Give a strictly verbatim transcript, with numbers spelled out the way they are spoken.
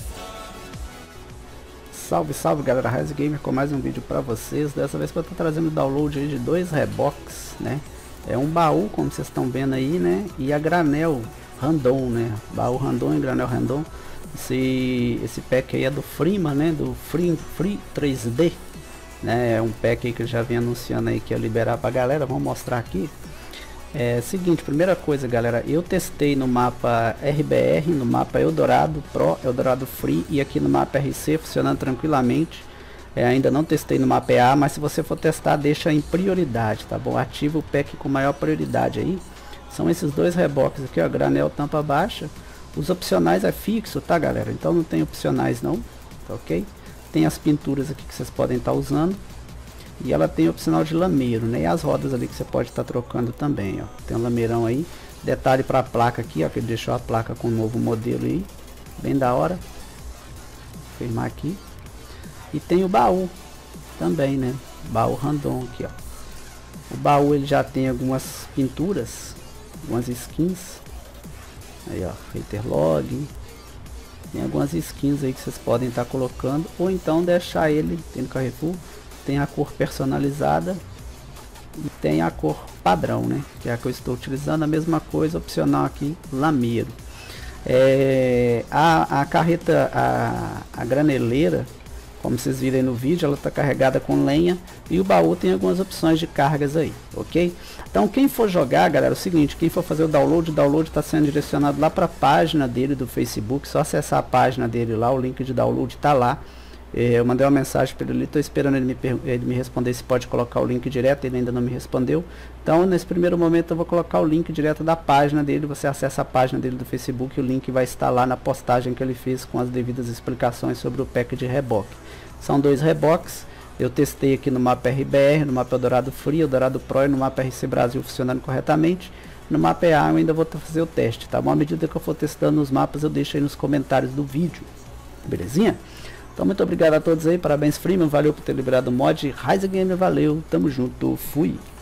Salve, salve galera, Rise Gamer com mais um vídeo pra vocês. Dessa vez que eu estou trazendo o download aí de dois rebox, né? É um baú, como vocês estão vendo aí, né? E a granel random, né? Baú random e granel random. Esse, esse pack aí é do Freeman, né? Do Free, Free três D, né? É um pack aí que eu já vim anunciando aí que ia liberar pra galera. Vamos mostrar aqui. É seguinte, primeira coisa galera, eu testei no mapa R B R, no mapa Eldorado Pro, Eldorado Free e aqui no mapa R C funcionando tranquilamente. É, ainda não testei no mapa E A, mas se você for testar, deixa em prioridade, tá bom? Ativa o pack com maior prioridade aí. São esses dois reboques aqui, ó, granel tampa baixa. Os opcionais é fixo, tá galera? Então não tem opcionais não, tá ok? Tem as pinturas aqui que vocês podem estar usando. E ela tem opcional de lameiro, né? E as rodas ali que você pode estar trocando também, ó. Tem um lameirão aí. Detalhe para a placa aqui, ó, que ele deixou a placa com um novo modelo aí. Bem da hora. Vou firmar aqui. E tem o baú também, né? Baú random aqui, ó. O baú ele já tem algumas pinturas, algumas skins. Aí, ó, Hater Log. Tem algumas skins aí que vocês podem estar colocando. Ou então deixar ele, tem no Carrefour. Tem a cor personalizada e tem a cor padrão, né? Que é a que eu estou utilizando. A mesma coisa, opcional aqui, lameiro. É, a, a carreta, a, a graneleira, como vocês viram aí no vídeo, ela está carregada com lenha. E o baú tem algumas opções de cargas aí, ok? Então quem for jogar, galera, é o seguinte, quem for fazer o download, o download está sendo direcionado lá para a página dele do Facebook. Só acessar a página dele lá, o link de download está lá. Eu mandei uma mensagem para ele, estou esperando ele me, ele me responder se pode colocar o link direto, ele ainda não me respondeu. Então nesse primeiro momento eu vou colocar o link direto da página dele, você acessa a página dele do Facebook, o link vai estar lá na postagem que ele fez com as devidas explicações sobre o pack de reboque. São dois reboques, eu testei aqui no mapa R B R, no mapa Eldorado Free, Eldorado Pro e no mapa R C Brasil funcionando corretamente. No mapa E A eu ainda vou fazer o teste, tá bom? À medida que eu for testando os mapas eu deixo aí nos comentários do vídeo, belezinha? Então muito obrigado a todos aí, parabéns Freeman, valeu por ter liberado o mod, Rise Gamer, valeu, tamo junto, fui!